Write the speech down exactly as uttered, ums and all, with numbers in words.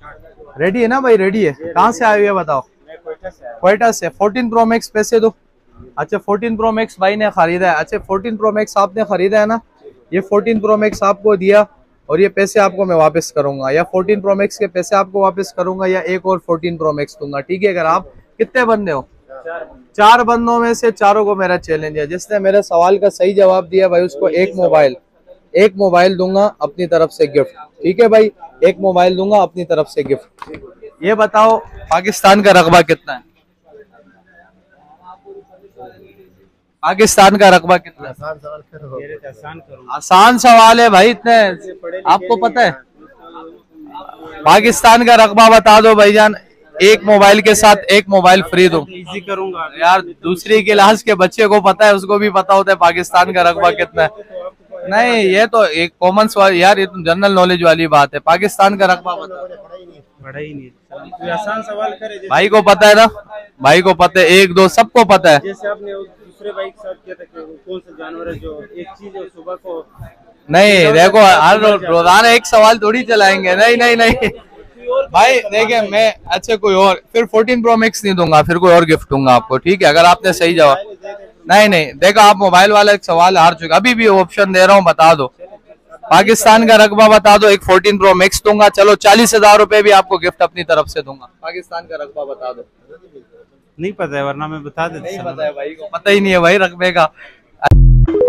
Ready है ना भाई? रेडी है। कहाँ से आए हुए बताओ? क्वेटा से। फोर्टीन प्रो मैक्स पैसे दो। अच्छा फोर्टीन प्रो मैक्स भाई ने खरीदा है। अच्छा फोर्टीन प्रो मैक्स आपने खरीदा है ना? ये फोर्टीन प्रो मैक्स आपको दिया और ये पैसे आपको मैं वापस करूंगा, या फोर्टीन प्रो मैक्स के पैसे आपको वापस करूंगा या एक और फोर्टीन प्रो मैक्स दूंगा, ठीक है? अगर आप कितने बंदे हो? चार बंदों में से चारों को मेरा चैलेंज है, जिसने मेरे सवाल का सही जवाब दिया भाई उसको एक मोबाइल एक मोबाइल दूंगा अपनी तरफ से गिफ्ट, ठीक है भाई? एक मोबाइल दूंगा अपनी तरफ से गिफ्ट। ये बताओ पाकिस्तान का रकबा कितना है? पाकिस्तान का रकबा कितना है? आसान सवाल है भाई, इतने आपको पता है? पाकिस्तान का रकबा बता दो भाईजान। एक मोबाइल के साथ एक मोबाइल फ्री दूं। इजी करूंगा यार दूसरी क्लास के बच्चे को पता है, उसको भी पता होता है पाकिस्तान का रकबा कितना है। नहीं ये तो एक कॉमन सवाल यार, ये तो जनरल नॉलेज वाली बात है। पाकिस्तान का रकबा बताओ। बड़ा ही नहीं, कोई आसान सवाल करे। भाई को पता है ना? भाई को पता है, एक दो सबको पता है। जैसे आपने दूसरे भाई के साथ किया था कि कौन सा जानवर है जो एक चीज है सुबह को। नहीं देखो हर रोजाना एक सवाल थोड़ी चलाएंगे। नहीं नहीं नहीं भाई देखिए मैं, अच्छा कोई और, फिर फोर्टीन प्रो मैक्स नहीं दूंगा, फिर कोई और गिफ्ट दूंगा आपको, ठीक है? अगर आपने सही जवाब। नहीं नहीं देखो आप मोबाइल वाला एक सवाल हार चुके, अभी भी ऑप्शन दे रहा हूँ, बता दो पाकिस्तान का रकबा बता दो। एक फोर्टीन प्रो मैक्स दूंगा, चलो चालीस हजार रुपए भी आपको गिफ्ट अपनी तरफ से दूंगा। पाकिस्तान का रकबा बता दो। नहीं पता है वरना मैं बता देता। नहीं पता है भाई को, पता ही नहीं है भाई रकबे का।